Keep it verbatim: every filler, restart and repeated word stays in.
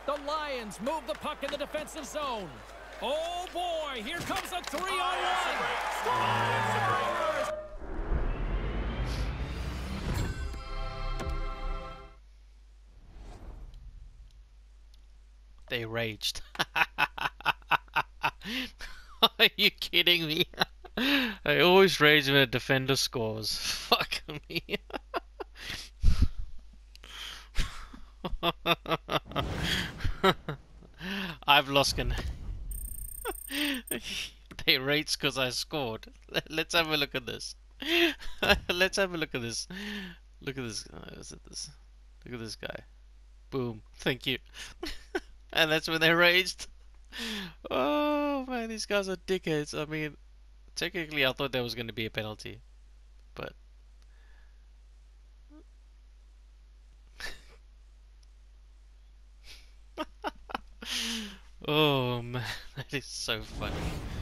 The Lions move the puck in the defensive zone. Oh boy, here comes a three on one. They raged. Are you kidding me? I always rage when a defender scores. Fuck me. I've lost con. They rage because I scored. Let's have a look at this. Let's have a look at this. Look at this. Uh, is it this? Look at this guy. Boom. Thank you. And that's when they raged. Oh man, these guys are dickheads. I mean, technically I thought there was going to be a penalty, but oh man, that is so funny.